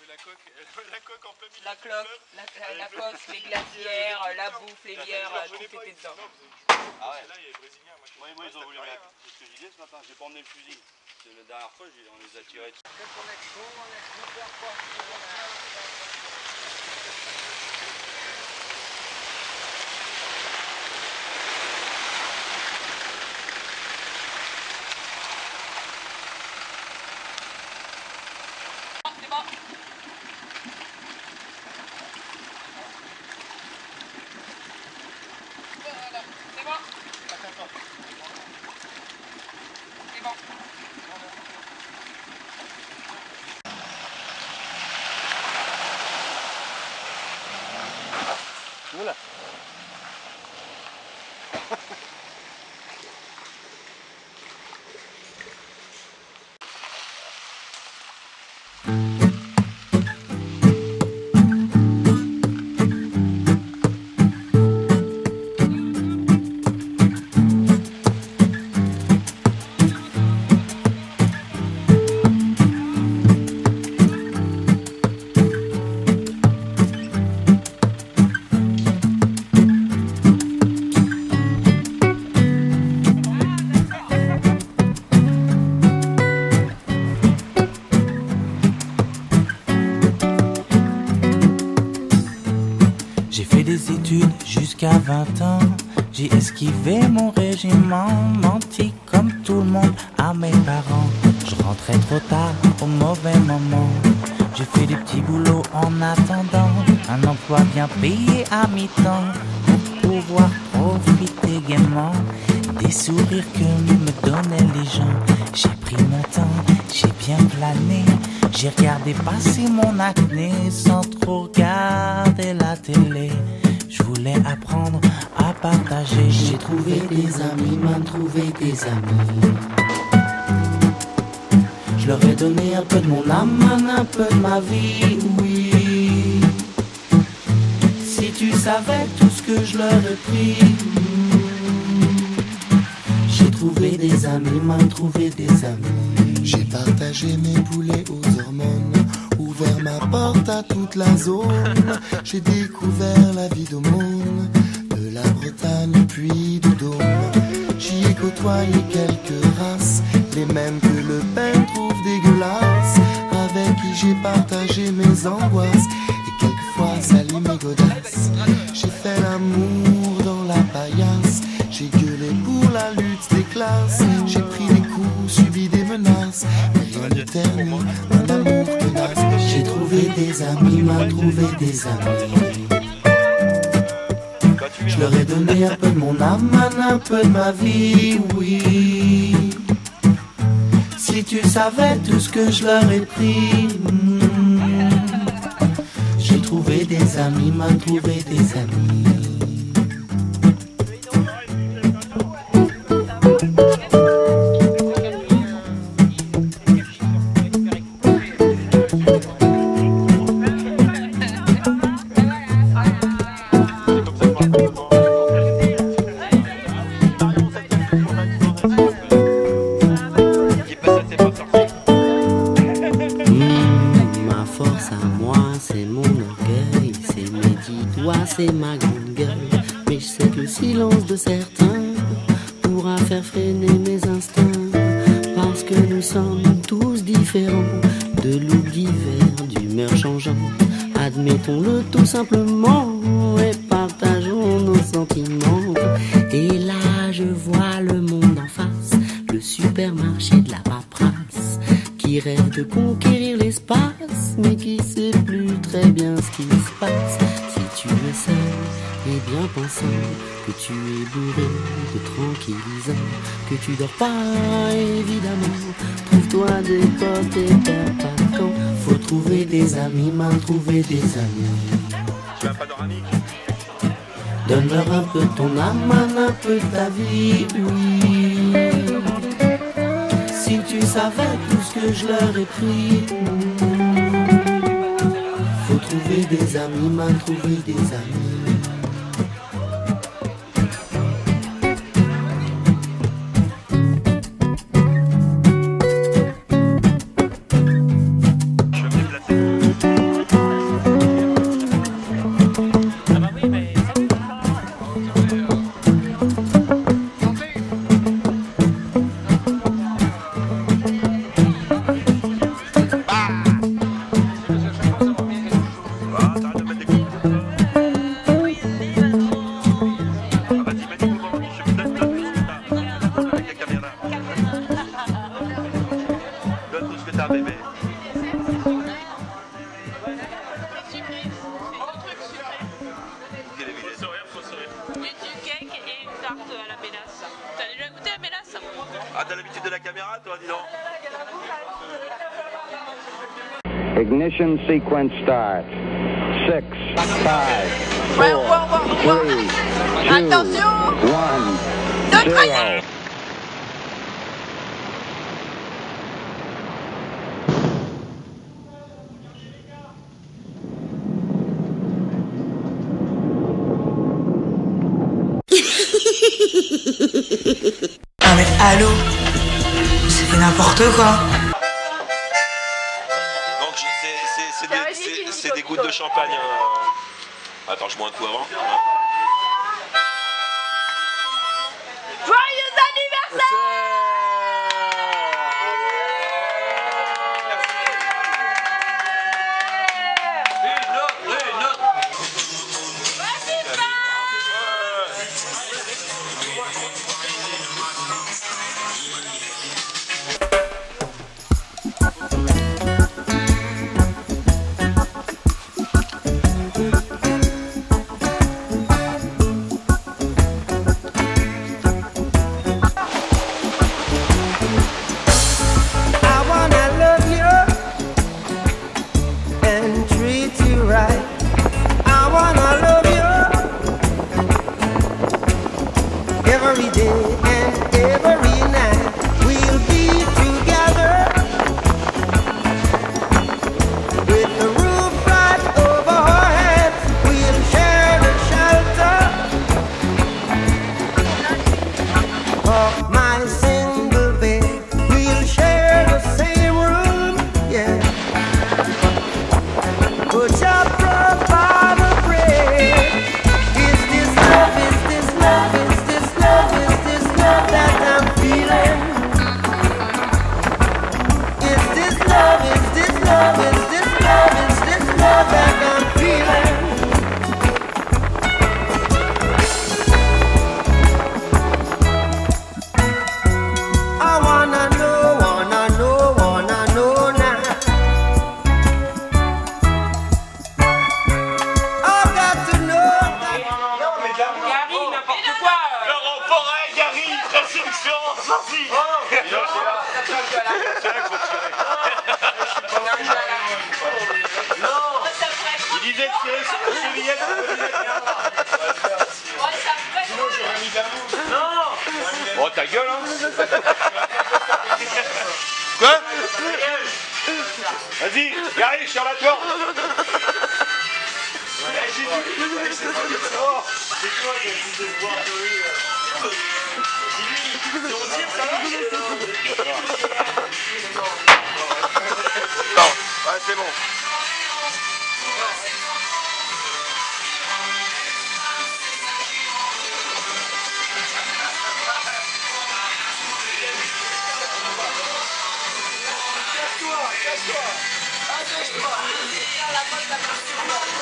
la coque en plein milieu. La coque, les glacières, la bouffe, les bières, tout était dedans. Ah ouais. Là, il y a les Brésiliens. Moi, ils ont voulu mettre. C'est ce que je disais ce matin. J'ai pas emmené le fusil. La dernière fois, on les a tirés. C'est bon. Voilà, c'est bon. C'est bon. Oula. J'ai fait des études jusqu'à 20 ans. J'ai esquivé mon régiment, menti comme tout le monde à mes parents. Je rentrais trop tard au mauvais moment. J'ai fait des petits boulots en attendant un emploi bien payé à mi-temps pour pouvoir profiter gaiement des sourires que me donnaient les gens. J'ai pris mon temps, j'ai bien plané. J'ai regardé passer mon acné sans trop regarder la télé. Je voulais apprendre à partager. J'ai trouvé des amis, m'en trouvé des amis. Je leur ai donné un peu de mon âme, un peu de ma vie, oui. Si tu savais tout ce que je leur ai pris. J'ai trouvé des amis, m'en trouvé des amis. J'ai partagé mes poulets aux hormones, ouvert ma porte à toute la zone. J'ai découvert la vie d'aumône, de la Bretagne puis du Dôme. J'y ai côtoyé quelques races, les mêmes que Le Pen trouve dégueulasses, avec qui j'ai partagé mes angoisses et quelquefois sali mes godasses. J'ai fait l'amour dans la paillasse, j'ai gueulé pour la lutte des classes. J'ai pris des coups, subi des menaces, mais rien ne ternit un amour tenace. J'ai trouvé des amis, m'a trouvé des amis. Je leur ai donné un peu de mon âme, un peu de ma vie, oui. Si tu savais tout ce que je leur ai pris. J'ai trouvé des amis, m'a trouvé des amis. Ma force à moi, c'est mon orgueil, c'est mes 10 doigts, c'est ma grande gueule. Mais je sais que le silence de certains pourra faire freiner mes instincts, parce que nous sommes tous différents, de loups divers, d'humeur changeante. Admettons-le tout simplement et partageons nos sentiments. Et là je vois le monde en face, le supermarché de la paperasse, qui rêve de conquérir l'espace, mais qui sait plus très bien ce qui se passe. Si tu es seul et bien pensant, que tu es bourré de tranquillisant, que tu dors pas évidemment, trouve-toi des potes et perds pas de camp. Faut trouver des amis, mal trouver des amis. Tu vas pas dormir. Donne-leur un peu ton âme, un peu de ta vie, oui. Si tu savais tout ce que je leur ai pris. Faut trouver des amis, mal trouver des amis. Je vais me placer. t'arrêtes de mettre des coups. Oui, maintenant. Ah, vas-y, mets des coups, je te donne tout ce que t'as. Avec la caméra. Donne tout ce que t'as, bébé. Ah, t'as l'habitude de la caméra, toi, dis donc. Ignition sequence start. 6, 5, 4, 3, 2, 1, 0. Ah mais allô, c'est n'importe quoi. Donc, c'est des gouttes de champagne. Attends, je bois un coup avant. Joyeux anniversaire! Une autre. Every day and every night we'll be together with the roof right over our heads. We'll share the shelter of my single bed. We'll share the same room, yeah. Put your blood by the bread. Is this love? Is this love? Is this love? Is this love that I'm feeling? Is this love? Is this love? Is this love? Is this love that I'm feeling? I wanna know now. I've got to know. Gary, n'importe quoi! Laurent Forêt, Gary, présélection, sorti. Il disait de tirer sur la chevillette. Sinon j'aurais mis Non. Oh, ta gueule, hein. Quoi? Vas-y, Gary, sur la toi. Non, ouais, c'est bon. Casse-toi!